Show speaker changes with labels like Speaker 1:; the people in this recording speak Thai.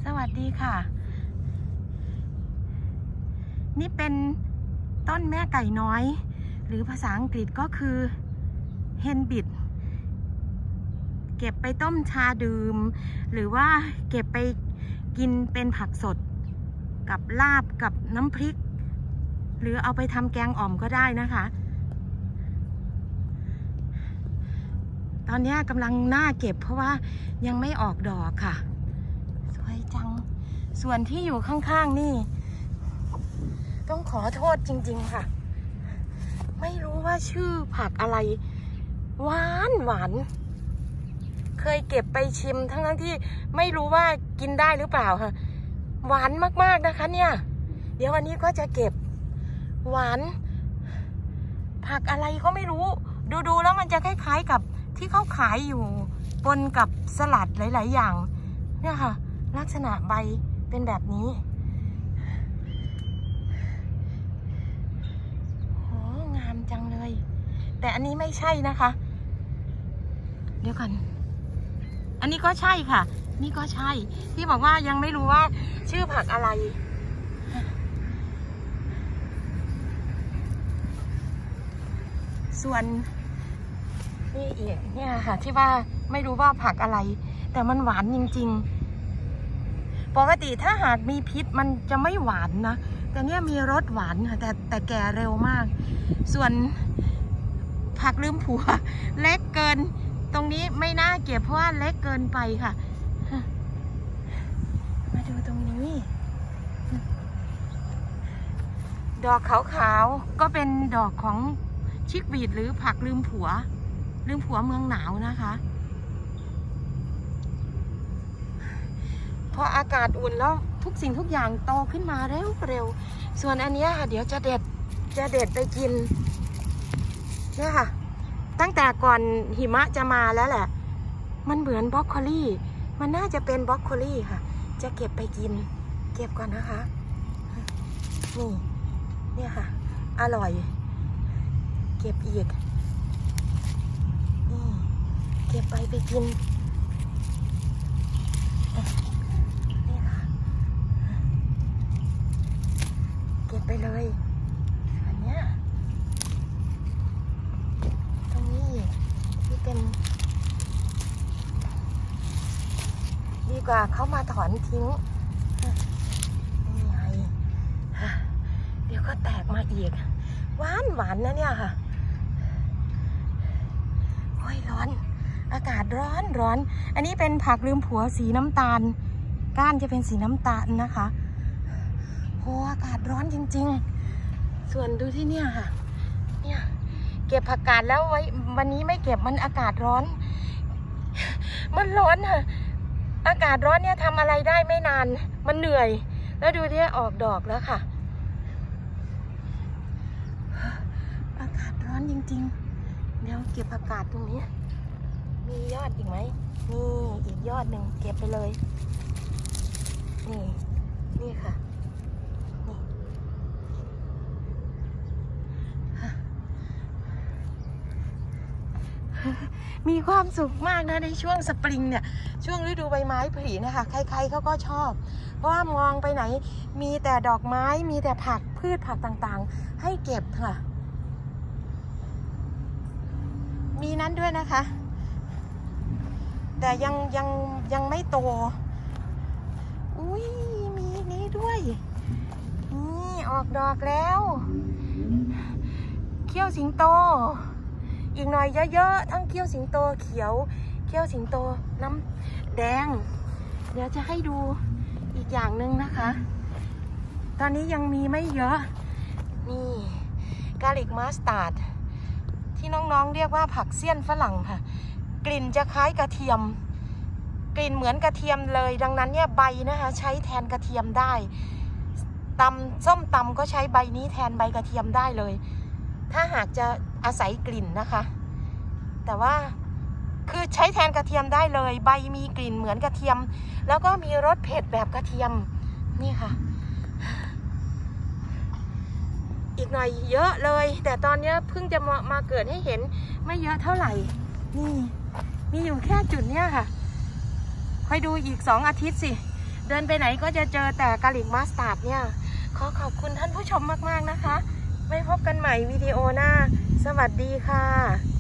Speaker 1: สวัสดีค่ะนี่เป็นต้นแม่ไก่น้อยหรือภาษาอังกฤษก็คือเฮนบิดเก็บไปต้มชาดื่มหรือว่าเก็บไปกินเป็นผักสดกับลาบกับน้ำพริกหรือเอาไปทำแกงอ่อมก็ได้นะคะตอนนี้กำลังน่าเก็บเพราะว่ายังไม่ออกดอกค่ะสวยจังส่วนที่อยู่ข้างๆนี่ต้องขอโทษจริงๆค่ะไม่รู้ว่าชื่อผักอะไรหวานเคยเก็บไปชิมทั้งที่ไม่รู้ว่ากินได้หรือเปล่าค่ะหวานมากๆนะคะเนี่ยเดี๋ยววันนี้ก็จะเก็บหวานผักอะไรก็ไม่รู้ดูแล้วมันจะคล้ายๆกับที่เขาขายอยู่ปนกับสลัดหลายๆอย่างเนี่ยค่ะลักษณะใบเป็นแบบนี้โหงามจังเลยแต่อันนี้ไม่ใช่นะคะเดี๋ยวก่อนอันนี้ก็ใช่ค่ะนี่ก็ใช่ที่บอกว่ายังไม่รู้ว่าชื่อผักอะไรส่วนนี่อีกเนี่ยค่ะที่ว่าไม่รู้ว่าผักอะไรแต่มันหวานจริงๆปกติถ้าหากมีพิษมันจะไม่หวานนะแต่เนี่ยมีรสหวานค่ะแต่แก่เร็วมากส่วนผักลืมผัวเล็กเกินตรงนี้ไม่น่าเก็บเพราะว่าเล็กเกินไปค่ะมาดูตรงนี้ดอกขาวๆก็เป็นดอกของชิกวีดหรือผักลืมผัวเมืองหนาวนะคะพออากาศอุ่นแล้วทุกสิ่งทุกอย่างโตขึ้นมาเร็วส่วนอันนี้ค่ะเดี๋ยวจะเด็ดไปกินเนี่ยค่ะตั้งแต่ก่อนหิมะจะมาแล้วแหละมันเหมือนบรอกโคลีมันน่าจะเป็นบรอกโคลีค่ะจะเก็บไปกินเก็บก่อนนะคะนี่เนี่ยค่ะอร่อยเก็บอีกนี่เก็บไปกินนี่ค่ะเก็บไปเลยอันเนี้ยตรงนี้ที่เป็นดีกว่าเขามาถอนทิ้งนี่ไงเดี๋ยวก็แตกมาอีกหวานนะเนี่ยค่ะโอ้ยร้อนอากาศร้อนอันนี้เป็นผักลืมผัวสีน้ำตาลก้านจะเป็นสีน้ำตาลนะคะโอ้อากาศร้อนจริงๆส่วนดูที่เนี่ยค่ะเนี่ยเก็บผักกาดแล้วไว้วันนี้ไม่เก็บมันอากาศร้อนมันร้อนค่ะอากาศร้อนเนี่ยทำอะไรได้ไม่นานมันเหนื่อยแล้วดูที่ออกดอกแล้วค่ะอากาศร้อนจริงๆเดี๋ยวเก็บผักกาดตรงนี้มียอดอีกไหมมีอีกยอดหนึ่งเก็บไปเลยนี่ค่ะมีความสุขมากนะในช่วงสปริงเนี่ยช่วงฤดูใบไม้ผลินะคะใครๆเขาก็ชอบเพราะว่ามองไปไหนมีแต่ดอกไม้มีแต่ผักพืชผักต่างๆให้เก็บค่ะมีนั้นด้วยนะคะแต่ยังไม่โตอุ้ยมีนี้ด้วยนี่ออกดอกแล้วเขี้ยวสิงโตอีกหน่อยเยอะๆทั้งเขี้ยวสิงโตเขียวเขี้ยวสิงโตน้ำแดงเดี๋ยวจะให้ดูอีกอย่างหนึ่งนะคะตอนนี้ยังมีไม่เยอะนี่กาลิกมัสตาร์ดที่น้องๆเรียกว่าผักเสี้ยนฝรั่งค่ะกลิ่นจะคล้ายกระเทียมกลิ่นเหมือนกระเทียมเลยดังนั้นเนี่ยใบนะคะใช้แทนกระเทียมได้ส้มตำก็ใช้ใบนี้แทนใบกระเทียมได้เลยถ้าหากจะอาศัยกลิ่นนะคะแต่ว่าคือใช้แทนกระเทียมได้เลยใบมีกลิ่นเหมือนกระเทียมแล้วก็มีรสเผ็ดแบบกระเทียมนี่ค่ะอีกหน่อยเยอะเลยแต่ตอนนี้เพิ่งจะมาเกิดให้เห็นไม่เยอะเท่าไหร่นี่มีอยู่แค่จุดเนี้ยค่ะคอยดูอีก2 อาทิตย์สิเดินไปไหนก็จะเจอแต่กะหรี่มัสตาร์ดเนี่ยขอขอบคุณท่านผู้ชมมากๆนะคะไว้พบกันใหม่วิดีโอหน้าสวัสดีค่ะ